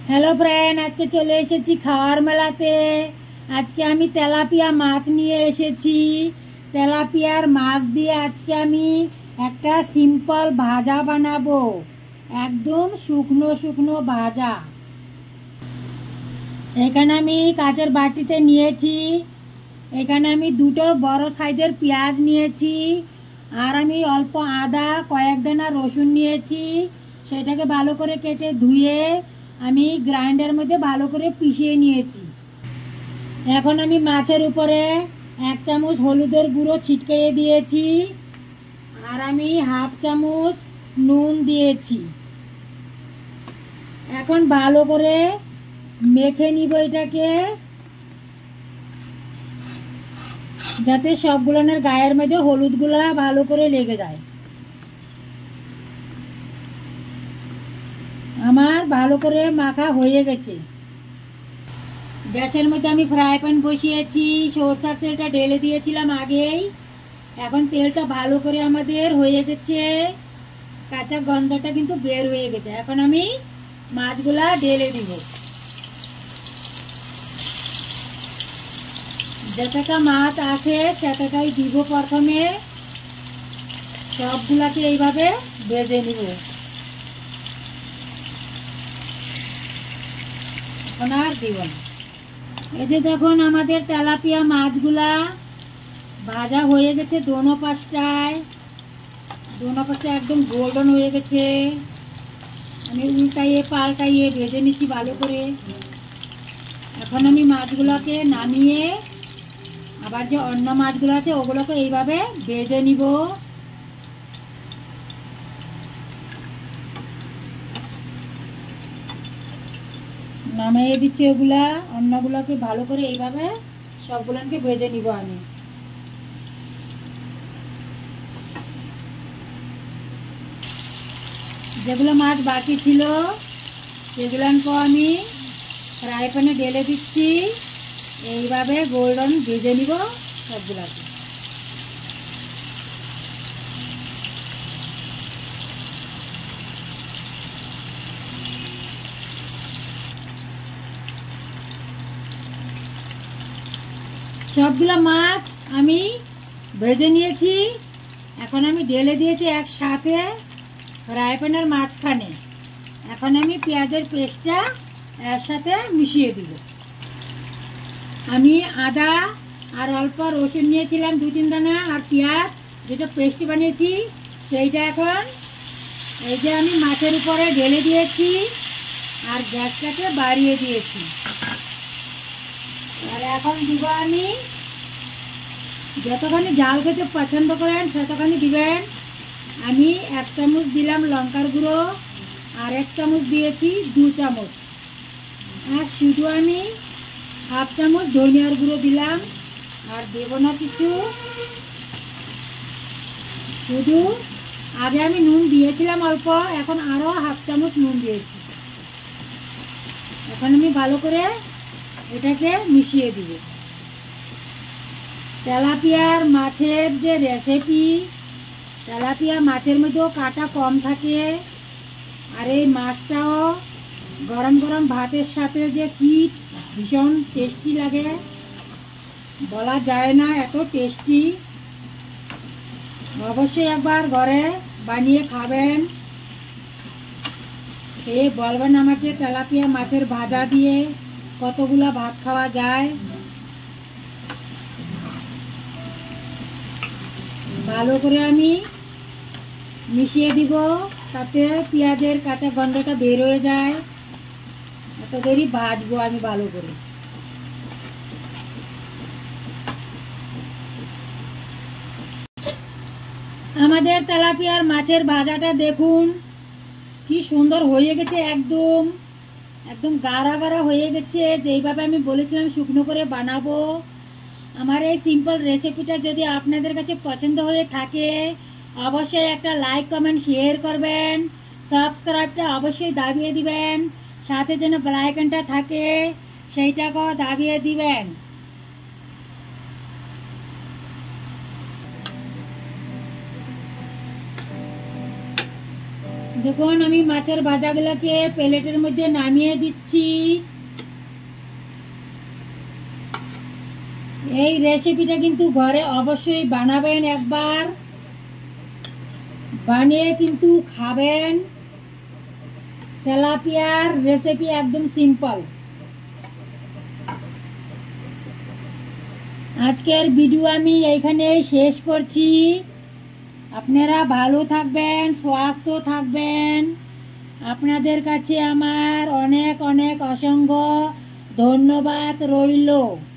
Hello friend, আজকে চলে এসেছি খাওয়ার মেলাতে। আজকে আমি তেলাপিয়া মাছ নিয়ে এসেছি। তেলাপিয়ার মাছ দিয়ে আজকে আমি একটা সিম্পল ভাজা বানাবো, একদম শুকনো শুকনো ভাজা। এখানে আমি কাচের বাটিতে নিয়েছি, এখানে আমি দুটো বড় সাইজের পেঁয়াজ নিয়েছি, আর আমি অল্প আদা, কয়েক দানা রসুন নিয়েছি। সেটাকে ভালো করে কেটে ধুয়ে আমি গ্রাইন্ডারের মধ্যে ভালো করে পিষিয়ে নিয়েছি। এখন আমি মাছের উপরে 1 চামচ হলুদের গুঁড়ো ছিটকিয়ে দিয়েছি, আর আমি হাফ চামচ নুন দিয়েছি। এখন ভালো করে মেখে নিব এটাকে, যাতে সবগুলোনের গায়ের মধ্যে হলুদগুলা ভালো করে লেগে যায়। আমার ভালো করে মাখা হয়ে গেছে। গ্যাসের মধ্যে আমি ফ্রাই প্যান বসিয়েছি, সরষের তেলটা ঢেলে দিয়েছিলাম আগেই। এখন তেলটা ভালো করে আমাদের হয়ে গেছে, কাঁচা গন্ধটা কিন্তু বের হয়ে গেছে। এখন আমি মাছগুলা ঢেলে দিব। যতটা মাছ আছে ততটাই দিব প্রথমে। সবগুলাকে এইভাবে ভেজে নিব। এখন আর দিব না। এই যে দেখুন, আমাদের তেলাপিয়া মাছগুলা ভাজা হয়ে গেছে দোনো পাশটায় একদম গোল্ডেন হয়ে গেছে। আমি উল্টাইয়ে পাল্টাইয়ে ভেজে নিচ্ছি ভালো করে। এখন আমি মাছগুলোকে নামিয়ে আবার যে অন্য মাছগুলো আছে ওগুলোকে এইভাবে ভেজে নিব। নামিয়ে দিচ্ছি ওগুলা, অন্যগুলোকে ভালো করে এইভাবে সবগুলোকে ভেজে নিব আমি। যেগুলো মাছ বাকি ছিল সেগুলোকে আমি ফ্রাই প্যানে ঢেলে দিচ্ছি। এইভাবে গোল্ডেন ভেজে নিব সবগুলোকে। সবগুলো মাছ আমি ভেজে নিয়েছি। এখন আমি ঢেলে দিয়েছি একসাথে ফ্রাই প্যানের মাঝখানে। এখন আমি পেঁয়াজের পেস্টটা এর সাথে মিশিয়ে দিব। আমি আদা আর অল্প রসুন নিয়েছিলাম 2-3 দানা, আর পেঁয়াজ যেটা পেস্ট বানিয়েছি সেইটা এখন এই যে আমি মাছের উপরে ঢেলে দিয়েছি, আর গ্যাসটাকে বাড়িয়ে দিয়েছি। আর এখন দিব আমি, যতখানি জাল খেতে পছন্দ করেন ততখানি দিবেন। আমি 1 চামচ দিলাম লঙ্কার গুঁড়ো, আর 1 চামচ দিয়েছি 2 চামচ, আর শুধু আমি হাফ চামচ ধনিয়ার গুঁড়ো দিলাম। আর দেব না কিছু, শুধু আগে আমি নুন দিয়েছিলাম অল্প, এখন আরও হাফ চামচ নুন দিয়েছি। এখন আমি ভালো করে এটাকে মিশিয়ে দিব। তেলাপিয়ার মাছের যে রেসিপি, তেলাপিয়া মাছের মধ্যেও কাঁটা কম থাকে, আর এই মাছটাও গরম গরম ভাতের সাথে যে কি ভীষণ টেস্টি লাগে, বলা যায় না, এত টেস্টি। অবশ্যই একবার ঘরে বানিয়ে খাবেন, খেয়ে বলবেন আমাকে তেলাপিয়া মাছের ভাজা দিয়ে কতগুলা ভাত খাওয়া যায়। ভালো করে আমি মিশিয়ে দিব, তাতে পেঁয়াজের কাঁচা গন্ধটা বের হয়ে যায়। এত দেরি ভাজবো আমি ভালো করে। আমাদের তেলাপিয়ার মাছের ভাজাটা দেখুন কি সুন্দর হয়ে গেছে, একদম একদম গাঢ়া গাঢ়া হয়ে গেছে। যেইভাবে আমি বলেছিলাম শুকনো করে বানাবো। আমার এই সিম্পল রেসিপিটা যদি আপনাদের কাছে পছন্দ হয়ে থাকে অবশ্যই একটা লাইক, কমেন্ট, শেয়ার করবেন। সাবস্ক্রাইবটা অবশ্যই দাবিয়ে দিবেন, সাথে যেন বেল আইকনটা থাকে সেইটাকেও দাবিয়ে দিবেন। দেখুন আমি মাছের ভাজাগুলোকে প্লেটের মধ্যে নামিয়ে দিচ্ছি। এই রেসিপিটা কিন্তু ঘরে অবশ্যই বানাবেন, একবার বানিয়ে কিন্তু খাবেন। তেলাপিয়ার রেসিপি একদম সিম্পল। আজকের ভিডিও আমি এইখানে শেষ করছি। আপনারা ভালো থাকবেন, স্বাস্থ্য থাকবেন। আপনাদের কাছে আমার অনেক অনেক অসংখ্য ধন্যবাদ রইল।